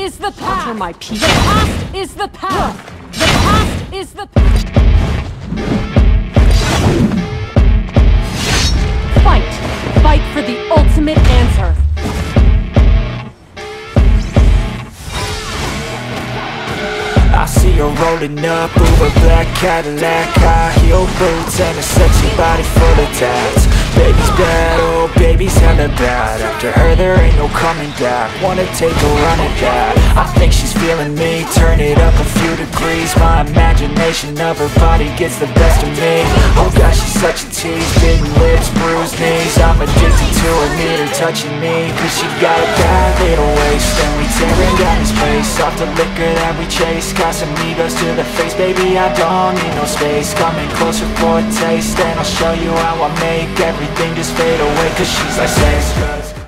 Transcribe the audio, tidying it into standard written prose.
is the path. Enter my people. The past is the path. The past is the path. Fight. Fight for the ultimate answer. I see her rolling up, Uber black Cadillac, high heel boots and a sexy body full of tats. Baby's bad, oh baby's hella bad. After her there ain't no coming back. Wanna take a run at that. I think she's feeling me, turn it up a few degrees. My imagination of her body gets the best of me. Oh gosh, she's such a tease, bitten lips, bruised knees. I'm addicted to her, need her touching me, cause she got a bad little waist. And we tearing down this place, off the liquor that we chase. Casamigos to the face, baby, I don't need no space. Coming closer for a taste, and I'll show you how I make everything just fade away. Cause she's like sex, drugs.